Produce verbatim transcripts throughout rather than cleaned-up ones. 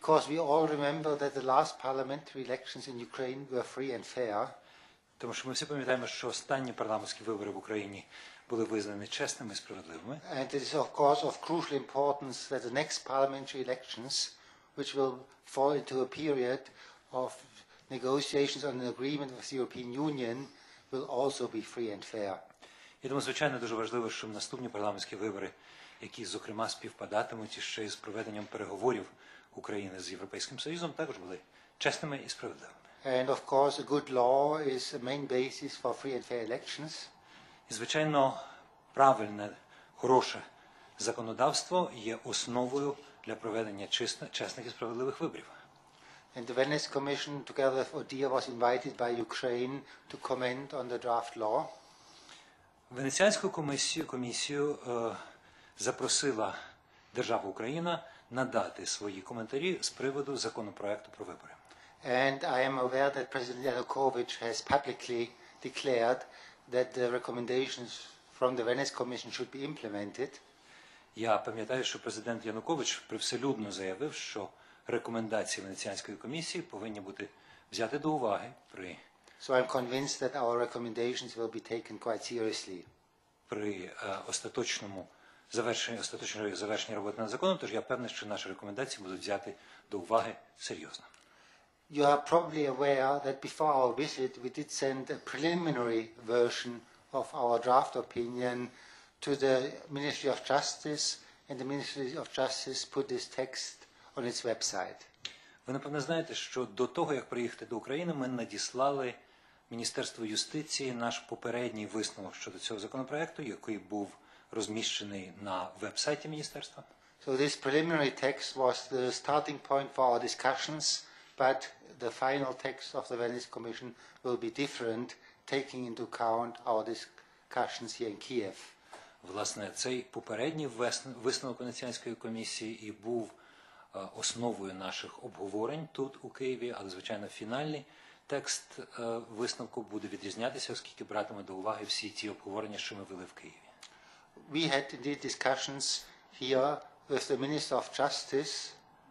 Because we all remember that the last parliamentary elections in Ukraine were free and fair. Тому що ми всі пам'ятаємо, що останні парламентські вибори в Україні були визнані чесними і справедливими. And it is of course of crucial importance that the next parliamentary elections, which will fall into a period of negotiations on an agreement with the European Union, will also be free and fair. І тому, звичайно, дуже важливо, щоб наступні парламентські вибори, які, зокрема, співпадатимуть із ще з проведенням переговорів України з Європейським Союзом, також були чесними і справедливими. And of course, a good law is a main basis for free and fair elections. І, звичайно, правильне, хороше законодавство є основою для проведення чесних і справедливих виборів. And the Venice Commission, together with ODIHR, was invited by Ukraine to comment on the draft law. Венеціанську комісію, комісію е, запросила держава Україна надати свої коментарі з приводу законопроекту про вибори. And I am aware that President Yanukovych has publicly declared that the recommendations from the Venice Commission should be implemented. Я пам'ятаю, що президент Янукович привселюдно заявив, що рекомендації Венеціанської комісії повинні бути взяти до уваги при So I'm convinced that our recommendations will be taken quite seriously. При е, остаточному завершенні остаточної завершенні роботи над законом, тож я певний, що наші рекомендації будуть взяти до уваги серйозно. You are probably aware that before our visit we did send a preliminary version of our draft opinion to the Ministry of Justice, and the Ministry of Justice put this text on its website. Ви, напевно, знаєте, що до того, як приїхати до України, ми надіслали Міністерству юстиції наш попередній висновок щодо цього законопроекту, який був розміщений на веб-сайті міністерства. So this preliminary text was the starting point for our discussions, but the final text of the Venice Commission will be different, taking into account our discussions here in Kiev. Власне, цей попередній висновок Венеціанської комісії і був основою наших обговорень тут, у Києві, але, звичайно, фінальний текст висновку буде відрізнятися, оскільки братиме до уваги всі ті обговорення, що ми вели в Києві. We had indeed discussions here with the Minister of Justice.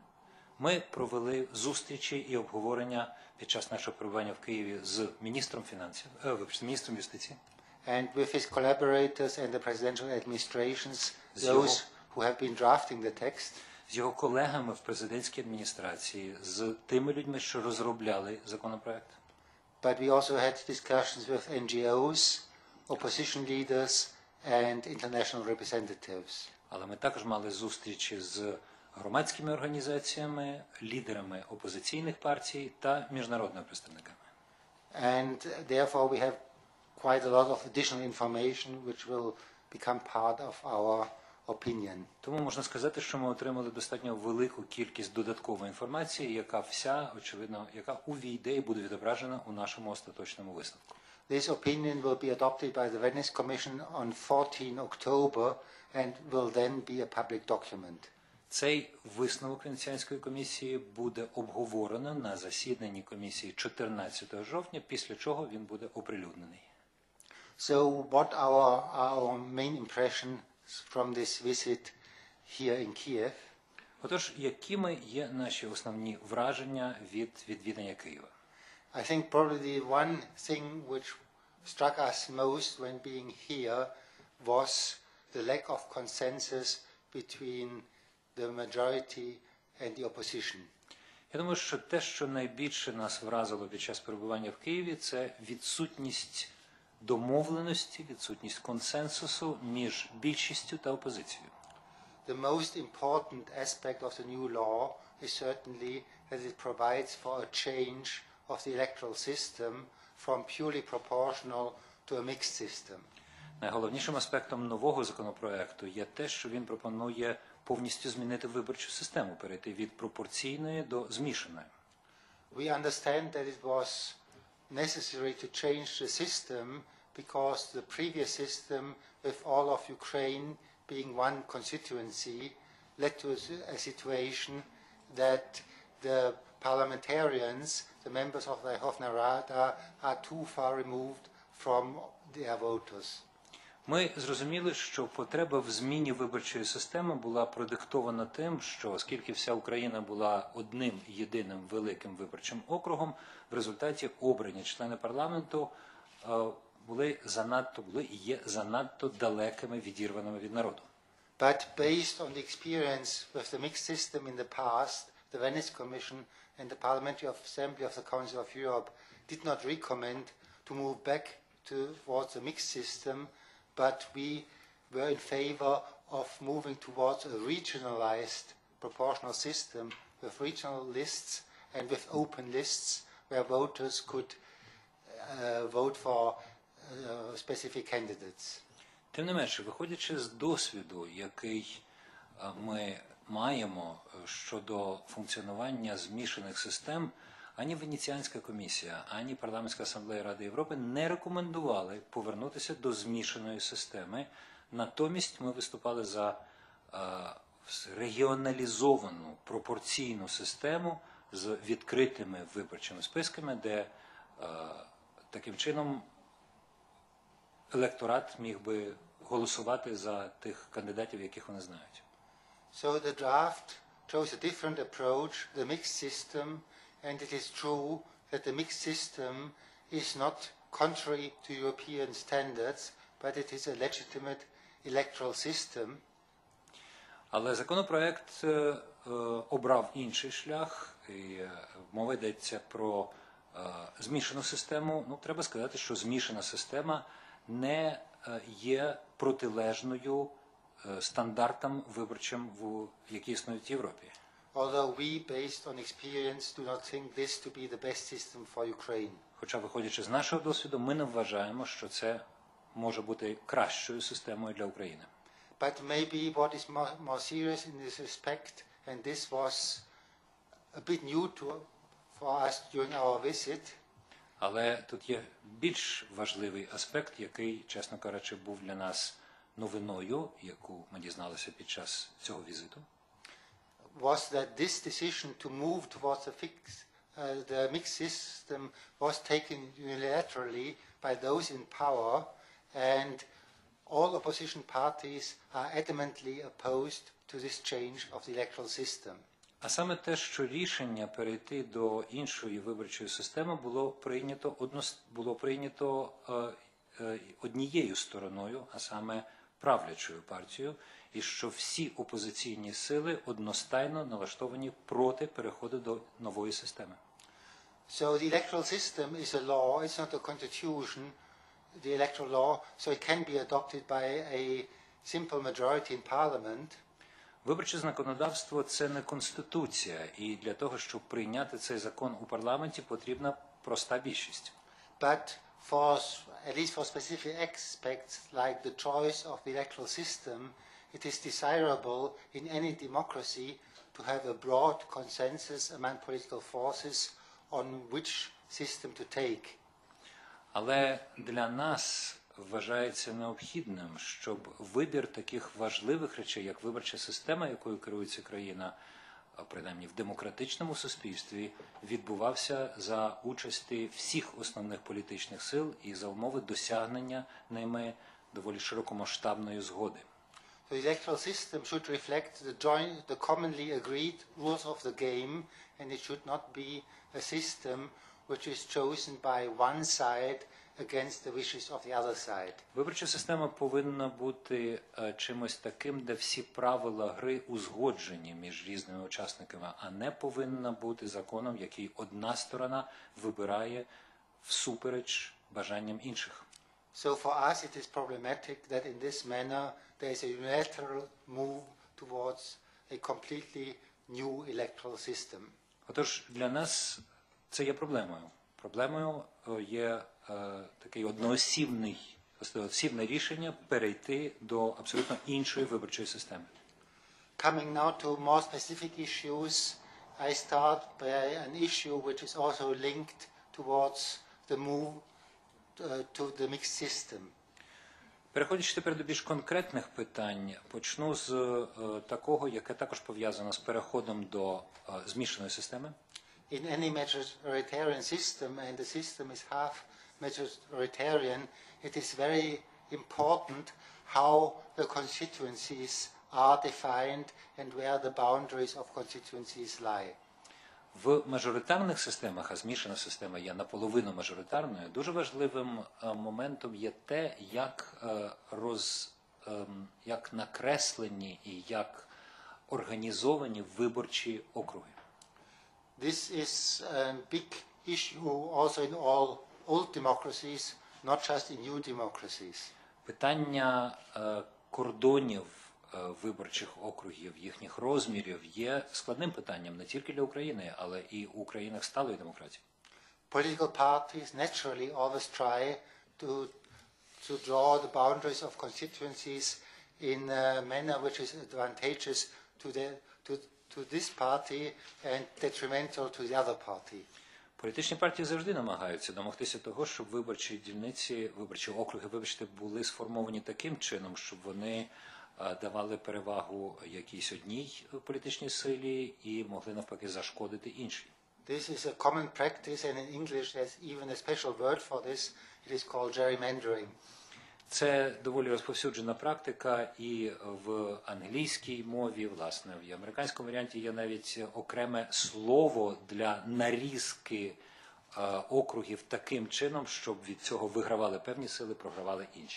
Ми провели зустрічі і обговорення під час нашого перебування в Києві з міністром фінансів, е, міністром юстиції. And with his collaborators and the presidential administrations, those who have been drafting the text. З його колегами в президентській адміністрації, з тими людьми, що розробляли законопроект. But we also had discussions with N G Os, opposition leaders and international representatives. Але ми також мали зустрічі з громадськими організаціями, лідерами опозиційних партій та міжнародними представниками. And therefore we have quite a lot of additional information which will become part of our opinion. Тому можна сказати, що ми отримали достатньо велику кількість додаткової інформації, яка вся, очевидно, яка увійде і буде відображена у нашому остаточному висновку. This opinion will be adopted by the Venice Commission on fourteenth October and will then be a public document. Цей висновок Венеціанської комісії буде обговорено на засіданні комісії чотирнадцятого жовтня, після чого він буде оприлюднений. So what our our main impression from this visit here in Kiev? Отож, якими є наші основні враження від відвідання Києва? I think probably the one thing which struck us most when being here was the lack of consensus between the majority and the opposition. Я думаю, що те, що найбільше нас вразило під час перебування в Києві, це відсутність домовленості, відсутність консенсусу між більшістю та опозицією. The most important aspect of the new law is certainly that it provides for a change of the electoral system from purely proportional to a mixed system. Найголовнішим аспектом нового законопроекту є те, що він пропонує повністю змінити виборчу систему, перейти від пропорційної до змішаної. We understand that it was necessary to change the system because the previous system with all of Ukraine being one constituency led to a situation that the parliamentarians, the members of the Verkhovna Rada, are too far removed from their voters. Ми зрозуміли, що потреба в зміні виборчої системи була продиктована тим, що оскільки вся Україна була одним єдиним великим виборчим округом, в результаті обрані члени парламенту е, були занадто, були і є занадто далекими, відірваними від народу. But based on the experience with the mixed system in the past, the Venice Commission and the Parliamentary Assembly of the Council of Europe did not recommend to move back towards a mixed system, but we were in favor of moving towards a regionalized proportional system with regional lists and with open lists where voters could uh, vote for uh, specific candidates. Тим не менше, виходячи з досвіду, який ми маємо щодо функціонування змішаних систем, ані Венеціанська комісія, ані Парламентська асамблея Ради Європи не рекомендували повернутися до змішаної системи. Натомість ми виступали за регіоналізовану пропорційну систему з відкритими виборчими списками, де таким чином електорат міг би голосувати за тих кандидатів, яких вони знають. So the draft chose a different approach, the mixed system, and it is true that the mixed system is not contrary to European standards, but it is a legitimate electoral system. Але законопроект е, е, обрав інший шлях, і е, мова йдеться про е, змішану систему. Ну, треба сказати, що змішана система не є протилежною стандартам виборчим, які існують в Європі. Although we, based on experience, do not think this to be the best system for Ukraine. Хоча, виходячи з нашого досвіду, ми не вважаємо, що це може бути кращою системою для України. But maybe what is more, more serious in this respect, and this was a bit new to, for us during our visit, але тут є більш важливий аспект, який, чесно кажучи, був для нас новиною, яку ми дізналися під час цього візиту. Was that this decision to move towards the, fix, uh, the mixed system was taken unilaterally by those in power, and all opposition parties are adamantly opposed to this change of the electoral system. А саме те, що рішення перейти до іншої виборчої системи було прийнято, одност... було прийнято е, е, однією стороною, а саме правлячою партією, і що всі опозиційні сили одностайно налаштовані проти переходу до нової системи. So the electoral system is a law, it's not a constitution, the electoral law, so it can be adopted by a simple majority in parliament. Виборче законодавство – це не конституція, і для того, щоб прийняти цей закон у парламенті, потрібна проста більшість. But for, at least for specific aspects, like the choice of the electoral system, it is desirable in any democracy to have a broad consensus among political forces on which system to take. Але для нас вважається необхідним, щоб вибір таких важливих речей, як виборча система, якою керується країна, принаймні в демократичному суспільстві, відбувався за участі всіх основних політичних сил і за умови досягнення ними доволі широкомасштабної згоди. The electoral system should reflect the joint, the commonly agreed rules of the game, and it should not be a system which is chosen by one side against the wishes of the other side. Виборча система повинна бути е, чимось таким, де всі правила гри узгоджені між різними учасниками, а не повинна бути законом, який одна сторона вибирає всупереч бажанням інших. So for us it is problematic that in this manner there is a unilateral move towards a completely new electoral system. Отож, для нас це є проблемою. Проблемою є е, такий одноосібний, одноосібне рішення перейти до абсолютно іншої виборчої системи. Coming now to more specific issues, I start by an issue which is also linked towards the move uh, to the mixed system. Переходячи тепер до більш конкретних питань, почну з е, такого, яке також пов'язано з переходом до е, змішаної системи. In any majoritarian system, and the system is half majoritarian, it is very important how the constituencies are defined and where the boundaries of constituencies lie. В мажоритарних системах, а змішана система є наполовину мажоритарною, дуже важливим моментом є те, як, роз, як накреслені і як організовані виборчі округи. This is a big issue also in all old democracies, not just in new democracies. Питання кордонів виборчих округів, їхніх розмірів є складним питанням не тільки для України, але і у країнах сталої демократії. Political parties naturally always try to to draw the boundaries of constituencies in a manner which is advantageous to the to to this party and detrimental to the other party. Політичні партії завжди намагаються домогтися того, щоб виборчі дільниці, виборчі округи, вибачте, були сформовані таким чином, щоб вони давали перевагу якійсь одній політичній силі і могли навпаки зашкодити іншій. This is a common practice, and in English there's even a special word for this. It is called gerrymandering. Це доволі розповсюджена практика, і в англійській мові, власне, в американському варіанті є навіть окреме слово для нарізки округів таким чином, щоб від цього вигравали певні сили, програвали інші.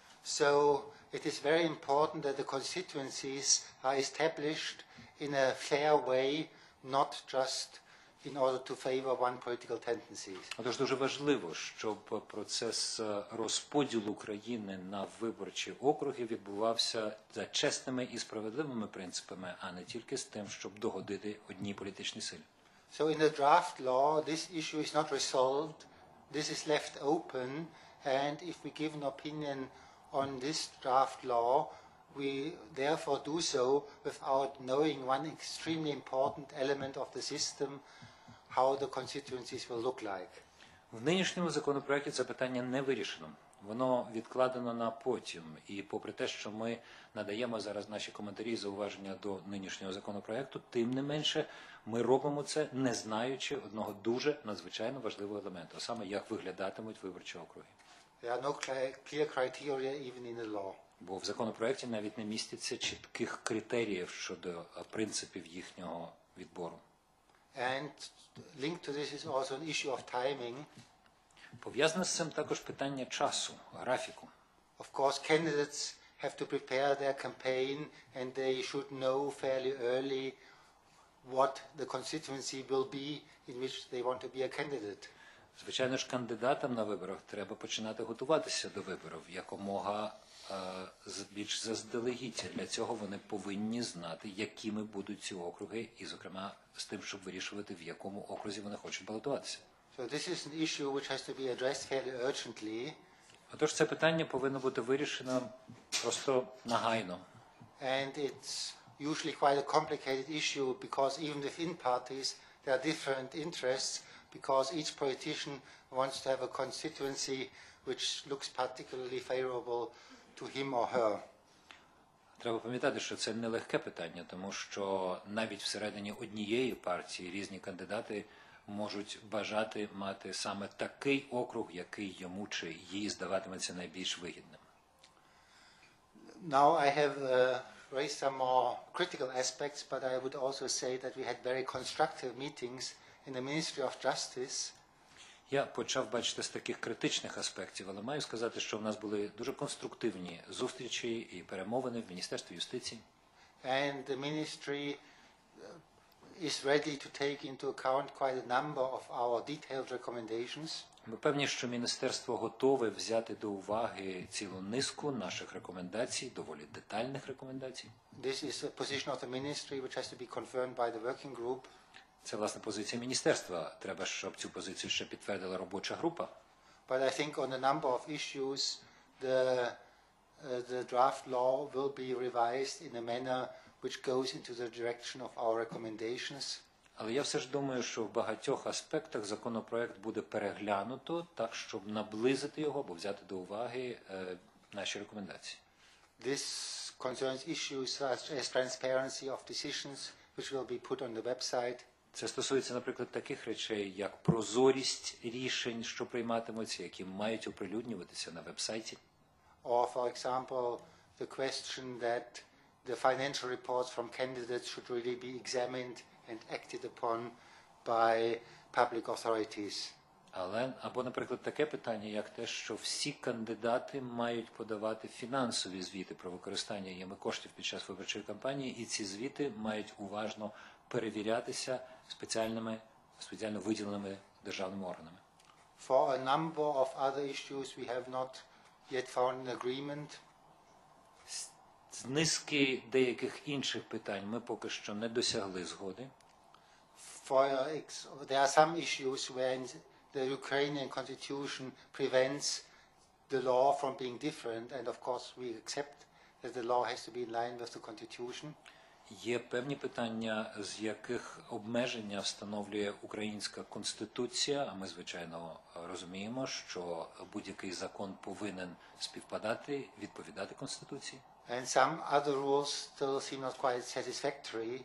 So it is very important that the constituencies are established in a fair way, not just in order to favor one political tendency. Отож дуже важливо, щоб процес розподілу країни на виборчі округи відбувався за чесними і справедливими принципами, а не тільки з тим, щоб догодити одній політичній силі. So in the draft law, this issue is not resolved. This is left open, and if we give an opinion on this draft law, we therefore do so without knowing one extremely important element of the system, how the constituencies will look like. В нинішньому законопроекті це питання не вирішено. Воно відкладено на потім. І попри те, що ми надаємо зараз наші коментарі і зауваження до нинішнього законопроекту, тим не менше ми робимо це, не знаючи одного дуже надзвичайно важливого елементу, а саме як виглядатимуть виборчі округи. There are no clear criteria even in the law. Бо в законопроекті навіть не міститься чітких критеріїв щодо принципів їхнього відбору. And linked to this is also an issue of timing. Пов'язане з цим також питання часу, графіку. Of course, candidates have to prepare their campaign, and they should know fairly early what the constituency will be in which they want to be a candidate. Звичайно ж, кандидатам на виборах треба починати готуватися до виборів якомога більш заздалегідь. Для цього вони повинні знати, якими будуть ці округи, і, зокрема, з тим, щоб вирішувати, в якому окрузі вони хочуть балотуватися. So this is an issue which has to be addressed fairly urgently. Отож, це питання повинно бути вирішено просто негайно. And it's usually quite a complicated issue because even within parties there are different interests, because each politician wants to have a constituency which looks particularly favorable to him or her. Треба пам'ятати, що це нелегке питання, тому що навіть всередині однієї партії різні кандидати можуть бажати мати саме такий округ, який йому чи їй здаватиметься найбільш вигідним. Now I have uh, raised some more critical aspects, but I would also say that we had very constructive meetings in the Ministry of Justice. Я почав бачити з таких критичних аспектів, але маю сказати, що в нас були дуже конструктивні зустрічі і перемовини в Міністерстві юстиції. And the ministry is ready to take into account quite a number of our detailed recommendations. Ми певні, що Міністерство готове взяти до уваги цілу низку наших рекомендацій, доволі детальних рекомендацій. This is a position of the ministry which has to be confirmed by the working group. Це, власне, позиція міністерства. Треба, щоб цю позицію ще підтвердила робоча група. But I think on a number of issues, the, uh, the draft law will be revised in a manner which goes into the direction of our recommendations. Але я все ж думаю, що в багатьох аспектах законопроект буде переглянуто так, щоб наблизити його або взяти до уваги е, наші рекомендації. This concerns issues such as transparency of decisions, which will be put on the website. Це стосується, наприклад, таких речей, як прозорість рішень, що прийматимуться, які мають оприлюднюватися на веб-сайті. or, for example, the question that the financial reports from candidates should really be examined and acted upon by public authorities. Але, або, наприклад, таке питання, як те, що всі кандидати мають подавати фінансові звіти про використання їми коштів під час виборчої кампанії, і ці звіти мають уважно перевірятися спеціальними, спеціально виділеними державними органами. For a number of other issues we have not yet found an agreement. З низки деяких інших питань ми поки що не досягли згоди. For, there are some issues where the Ukrainian constitution prevents the law from being different, and of course we accept that the law has to be in line with the constitution. Є певні питання, з яких обмеження встановлює українська конституція, а ми, звичайно, розуміємо, що будь-який закон повинен співпадати, відповідати конституції. And some other rules still seem not quite satisfactory.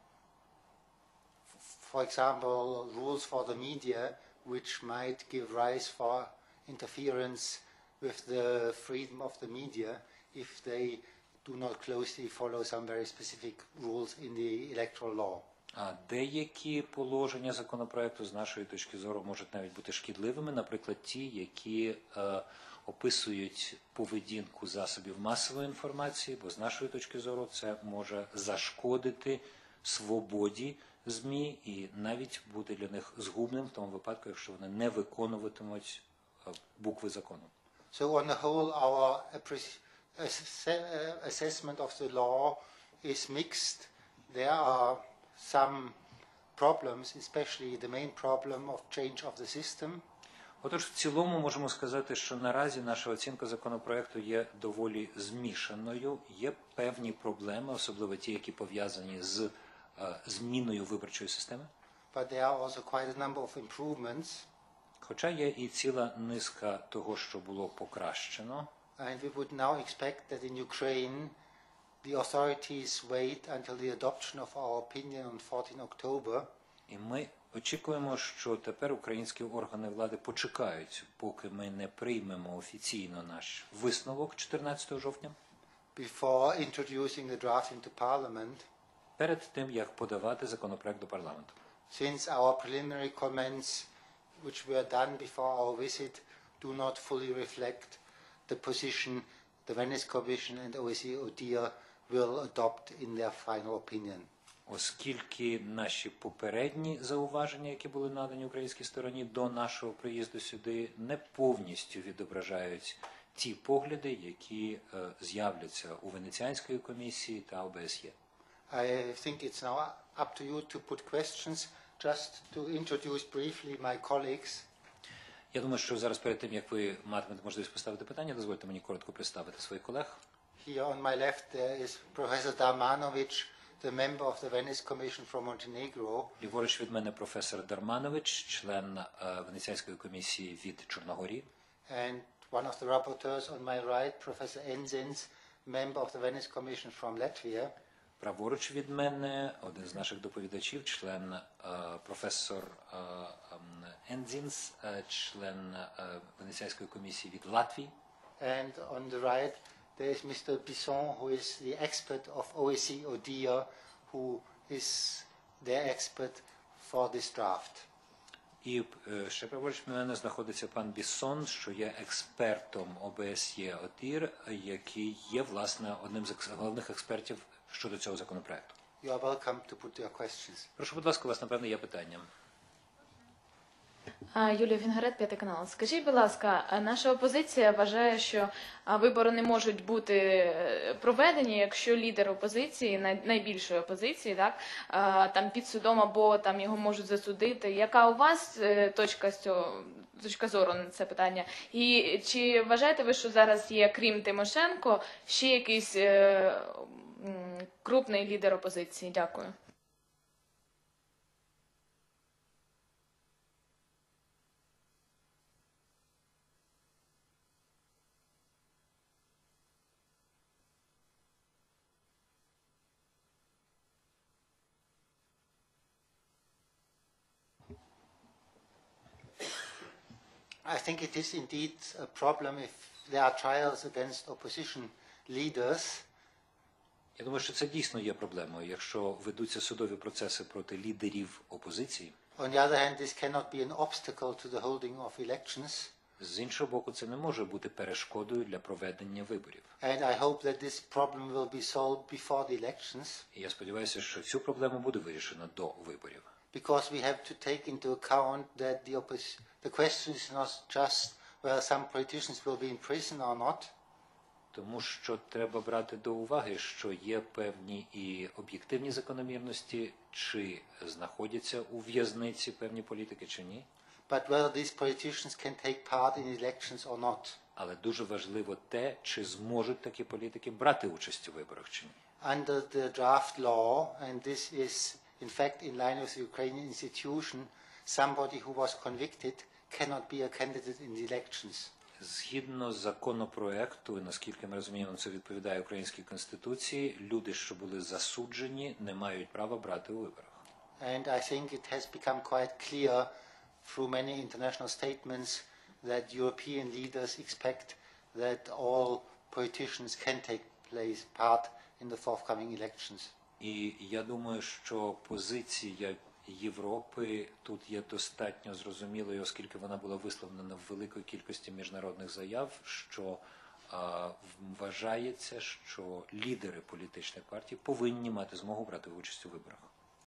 For example, rules for the media, which might give rise for interference with the freedom of the media if they do not closely follow some very specific rules in the electoral law. А деякі положення законопроекту з нашої точки зору можуть навіть бути шкідливими, наприклад, ті, які е, описують поведінку засобів масової інформації, бо з нашої точки зору це може зашкодити свободі ЗМІ і навіть бути для них згубним в тому випадку, якщо вони не виконуватимуть букви закону. So on the whole, our assessment of the law is mixed. There are some problems, especially the main problem of change of the system. Отож, в цілому можемо сказати, що наразі наша оцінка законопроекту є доволі змішаною. Є певні проблеми, особливо ті, які пов'язані з зміною виборчої системи. But there are also quite a number of improvements. Хоча є і ціла низка того, що було покращено. And we would now expect that in Ukraine the authorities wait until the adoption of our opinion on fourteenth October. І ми очікуємо, що тепер українські органи влади почекають, поки ми не приймемо офіційно наш висновок чотирнадцятого жовтня. Before introducing the draft into Parliament. Перед тим, як подавати законопроект до парламенту. Since our preliminary comments, which were done before our visit, do not fully reflect the position the Venice Commission and O S C E ODIHR will adopt in their final opinion. Оскільки наші попередні зауваження, які були надані українській стороні до нашого приїзду сюди, не повністю відображають ті погляди, які е, з'являться у Венеціанської комісії та О Б С Є. I think it's now up to you to put questions. Just to introduce briefly my colleagues. Я думаю, що зараз перед тим, як ви матимете можливість поставити питання, дозвольте мені коротко представити своїх колег. Here on my left there is Professor Darmanovic, the member of the Venice Commission from Montenegro. Ліворуч від мене професор Дарманович, член uh, Венеціанської комісії від Чорногорії. And one of the rapporteurs on my right, Professor Enzins, member of the Venice Commission from Latvia. Праворуч від мене один з наших доповідачів, член uh, професор uh, um, Ензінс, uh, член uh, Венеціанської комісії від Латвії. And on the right there is Mister Bisson, who is the expert of O S C E ODIHR, who is their expert for this draft. І uh, ще праворуч від мене знаходиться пан Біссон, що є експертом О Б С Є ОДІР, який є, власне, одним з головних експертів щодо цього законопроекту. You are welcome to put your questions. Прошу, будь ласка, у вас, напевно, є питання. Юлія Фінгарет, п'ятий канал. Скажіть, будь ласка, наша опозиція вважає, що вибори не можуть бути проведені, якщо лідер опозиції, найбільшої опозиції, так, там під судом або там його можуть засудити. Яка у вас точка з цього, точка зору на це питання? І чи вважаєте ви, що зараз є, крім Тимошенко, ще якийсь крупний лідер опозиції? Дякую. I think it is indeed a problem if there are trials against opposition leaders, Я думаю, що це дійсно є проблемою. Якщо ведуться судові процеси проти лідерів опозиції, on the other hand, this cannot be an obstacle to the holding of elections. з іншого боку, це не може бути перешкодою для проведення виборів. And I hope that this problem will be solved before the elections, І я сподіваюся, що цю проблему буде вирішено до виборів. because we have to take into account that the, oppos- the question is not just whether some politicians will be in prison or not, Тому що треба брати до уваги, що є певні і об'єктивні закономірності, чи знаходяться у в'язниці певні політики, чи ні. but whether these politicians can take part in elections or not. Але дуже важливо те, чи зможуть такі політики брати участь у виборах, чи ні. Under the draft law, and this is in fact in line with the Ukrainian institution, somebody who was convicted cannot be a candidate in the elections. Згідно законопроекту, і наскільки ми розуміємо, це відповідає українській конституції, люди, що були засуджені, не мають права брати у виборах. And I think it has become quite clear through many international statements that European leaders expect that all politicians can take place part in the forthcoming elections. І я думаю, що позиція Європи тут є достатньо зрозумілою, оскільки вона була висловлена в великій кількості міжнародних заяв, що а, вважається, що лідери політичних партій повинні мати змогу брати участь у виборах.